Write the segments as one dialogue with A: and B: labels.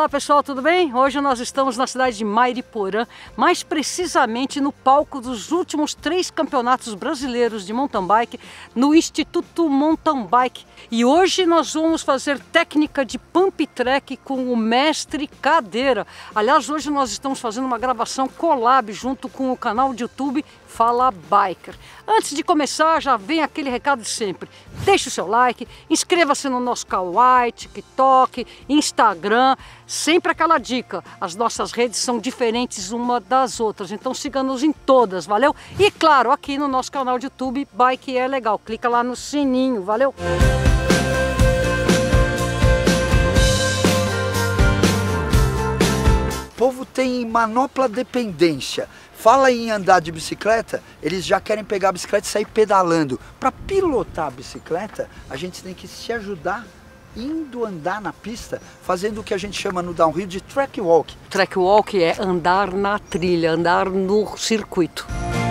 A: Olá pessoal, tudo bem? Hoje nós estamos na cidade de Mariporã, mais precisamente no palco dos últimos 3 campeonatos brasileiros de mountain bike no Instituto Mountain Bike. E hoje nós vamos fazer técnica de pump track com o mestre Cadeira. Aliás, hoje nós estamos fazendo uma gravação collab junto com o canal de YouTube Fala Biker. Antes de começar, já vem aquele recado de sempre. Deixe o seu like, inscreva-se no nosso Kawaii, TikTok, Instagram. Sempre aquela dica, as nossas redes são diferentes uma das outras, então siga-nos em todas, valeu? E claro, aqui no nosso canal de YouTube, Bike é Legal. Clica lá no sininho, valeu?
B: O povo tem manopla dependência. Fala em andar de bicicleta, eles já querem pegar a bicicleta e sair pedalando. Para pilotar a bicicleta, a gente tem que se ajudar indo andar na pista, fazendo o que a gente chama no downhill de track walk.
A: Track walk é andar na trilha, andar no circuito.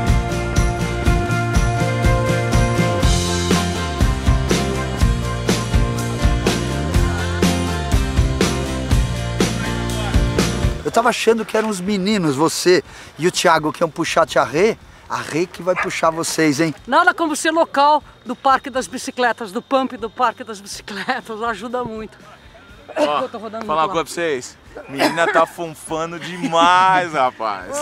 B: Eu tava achando que eram os meninos, você e o Thiago, que iam puxar a Rê que vai puxar vocês, hein?
A: Nada como ser local do Parque das Bicicletas, do pump do Parque das Bicicletas, ajuda muito.
C: Ó, vou falar uma coisa pra vocês, menina tá funfando demais, rapaz.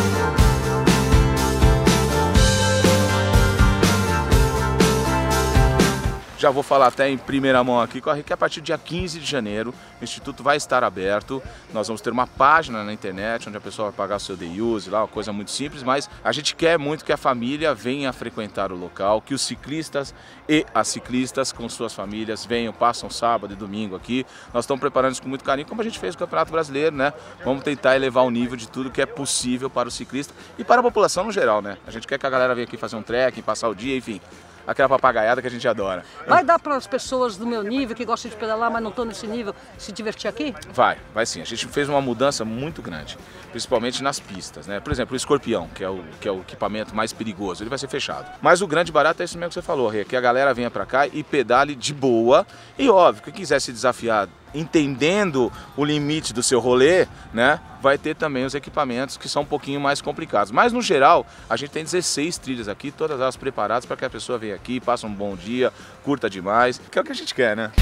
C: Já vou falar até em primeira mão aqui, corre que a partir do dia 15 de janeiro o Instituto vai estar aberto. Nós vamos ter uma página na internet onde a pessoa vai pagar o seu day use, lá, uma coisa muito simples, mas a gente quer muito que a família venha frequentar o local, que os ciclistas e as ciclistas com suas famílias venham, passam sábado e domingo aqui. Nós estamos preparando isso com muito carinho, como a gente fez no Campeonato Brasileiro, né? Vamos tentar elevar o nível de tudo que é possível para o ciclista e para a população no geral, né? A gente quer que a galera venha aqui fazer um trekking, passar o dia, enfim. Aquela papagaiada que a gente adora.
A: Vai dar para as pessoas do meu nível, que gostam de pedalar, mas não estão nesse nível, se divertir aqui?
C: Vai sim. A gente fez uma mudança muito grande, principalmente nas pistas, né? Por exemplo, o Escorpião, que é o equipamento mais perigoso, ele vai ser fechado. Mas o grande barato é isso mesmo que você falou, Rê, que a galera venha para cá e pedale de boa. E óbvio, quem quiser se desafiar entendendo o limite do seu rolê, né, vai ter também os equipamentos que são um pouquinho mais complicados. Mas no geral, a gente tem 16 trilhas aqui, todas elas preparadas para que a pessoa venha aqui, passe um bom dia, curta demais, que é o que a gente quer, né?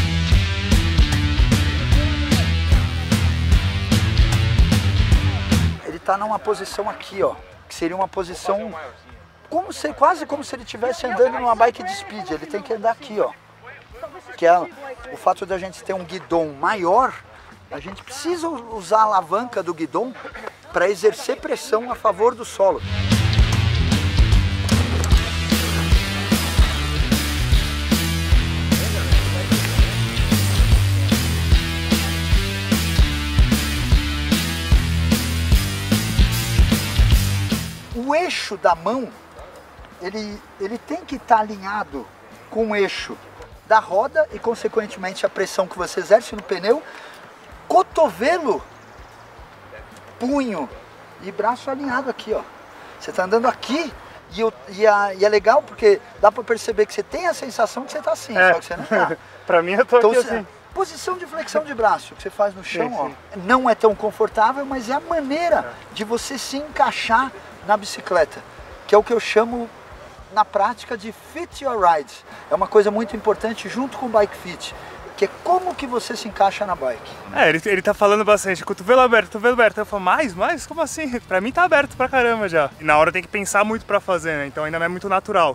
B: Ele tá numa posição aqui, ó, que seria uma posição quase como se ele estivesse andando numa bike de speed. Ele tem que andar aqui, ó. Que é o fato de a gente ter um guidão maior, a gente precisa usar a alavanca do guidão para exercer pressão a favor do solo. O eixo da mão, ele tem que estar alinhado com o eixo da roda e, consequentemente, a pressão que você exerce no pneu, cotovelo, punho e braço alinhado aqui, ó. Você tá andando aqui e é legal porque dá para perceber que você tem a sensação que você tá assim, só que você não tá.
D: Pra mim eu tô
B: Então,
D: aqui assim.
B: Posição de flexão de braço que você faz no chão,
D: Sim.
B: ó, não é tão confortável, mas é a maneira de você se encaixar na bicicleta, que é o que eu chamo na prática de fit your ride. É uma coisa muito importante junto com o bike fit, que é como que você se encaixa na bike.
D: Ele tá falando bastante, cotovelo aberto. Eu falo, mais? Como assim? Pra mim tá aberto pra caramba já. E na hora tem que pensar muito pra fazer, né? Então ainda não é muito natural.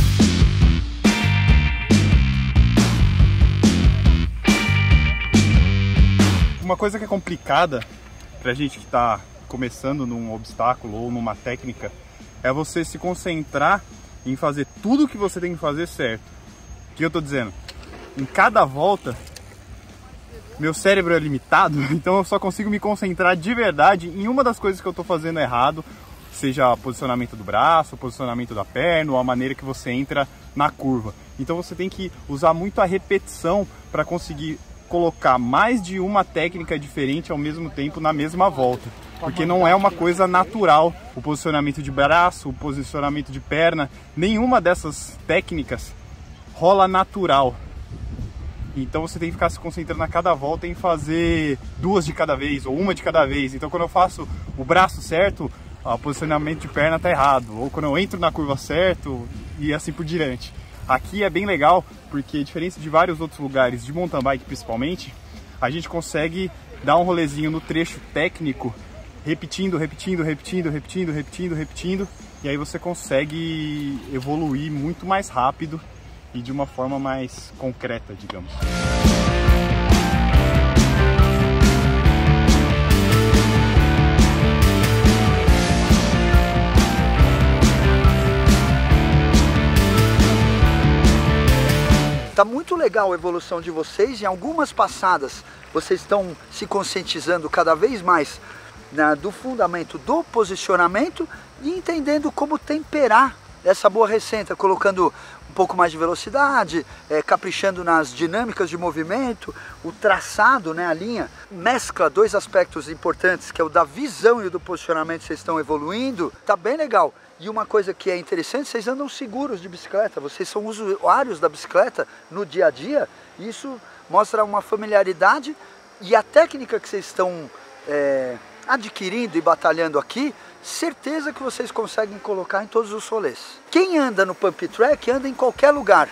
D: Uma coisa que é complicada pra gente que tá começando num obstáculo ou numa técnica é você se concentrar em fazer tudo o que você tem que fazer certo. O que eu tô dizendo? Em cada volta, meu cérebro é limitado, então eu só consigo me concentrar de verdade em uma das coisas que eu tô fazendo errado, seja o posicionamento do braço, o posicionamento da perna, ou a maneira que você entra na curva. Então você tem que usar muito a repetição para conseguir colocar mais de uma técnica diferente ao mesmo tempo na mesma volta. Porque não é uma coisa natural o posicionamento de braço, o posicionamento de perna, nenhuma dessas técnicas rola natural. Então você tem que ficar se concentrando a cada volta em fazer 2 de cada vez ou 1 de cada vez. Então quando eu faço o braço certo, o posicionamento de perna tá errado. Ou quando eu entro na curva certo e assim por diante. Aqui é bem legal porque, diferente de vários outros lugares, de mountain bike principalmente, a gente consegue dar um rolezinho no trecho técnico, repetindo, e aí você consegue evoluir muito mais rápido e de uma forma mais concreta, digamos.
B: Tá muito legal a evolução de vocês. Em algumas passadas vocês estão se conscientizando cada vez mais do fundamento do posicionamento e entendendo como temperar essa boa receita, colocando um pouco mais de velocidade, caprichando nas dinâmicas de movimento, o traçado, né, a linha, mescla 2 aspectos importantes, que é o da visão e o do posicionamento, vocês estão evoluindo, tá bem legal. E uma coisa que é interessante, vocês andam seguros de bicicleta, vocês são usuários da bicicleta no dia a dia, e isso mostra uma familiaridade e a técnica que vocês estão adquirindo e batalhando aqui, certeza que vocês conseguem colocar em todos os rolês. Quem anda no Pump Track anda em qualquer lugar.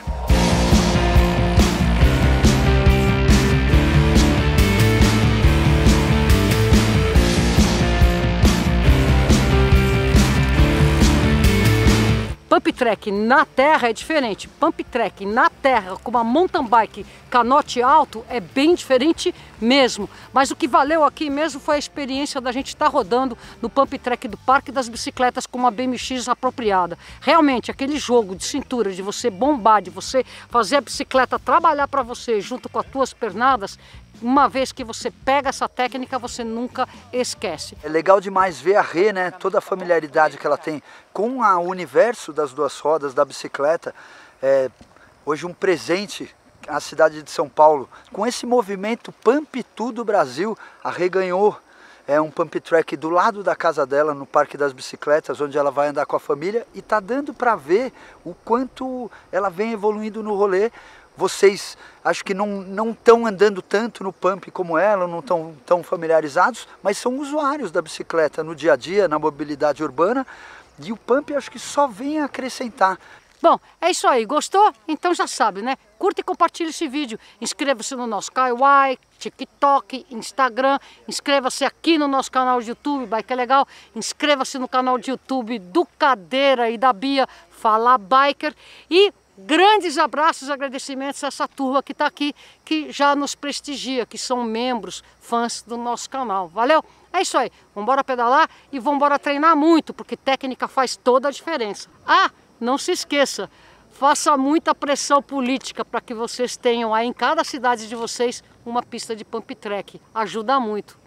A: Pump Track na terra é diferente. Pump Track na terra com uma mountain bike canote alto é bem diferente mesmo. Mas o que valeu aqui mesmo foi a experiência da gente estar rodando no Pump Track do Parque das Bicicletas com uma BMX apropriada. Realmente aquele jogo de cintura, de você bombar, de você fazer a bicicleta trabalhar para você junto com as tuas pernadas, uma vez que você pega essa técnica, você nunca esquece.
B: É legal demais ver a Rê, né? Toda a familiaridade que ela tem com o universo das 2 rodas, da bicicleta. Hoje um presente à cidade de São Paulo. Com esse movimento Pump Tudo Brasil, a Rê ganhou um Pump Track do lado da casa dela, no Parque das Bicicletas, onde ela vai andar com a família. E tá dando para ver o quanto ela vem evoluindo no rolê. Vocês acho que não estão andando tanto no pump como ela, não estão tão familiarizados, mas são usuários da bicicleta no dia a dia, na mobilidade urbana, e o pump acho que só vem a acrescentar.
A: Bom, é isso aí. Gostou? Então já sabe, né? Curta e compartilhe esse vídeo. Inscreva-se no nosso Kaiowai, TikTok, Instagram. Inscreva-se aqui no nosso canal de YouTube, Bike é Legal. Inscreva-se no canal de YouTube do Cadeira e da Bia, Fala Biker. E grandes abraços e agradecimentos a essa turma que está aqui, que já nos prestigia, que são membros, fãs do nosso canal. Valeu? É isso aí. Vamos embora pedalar e vamos embora treinar muito, porque técnica faz toda a diferença. Ah, não se esqueça, faça muita pressão política para que vocês tenham aí em cada cidade de vocês uma pista de pump track. Ajuda muito.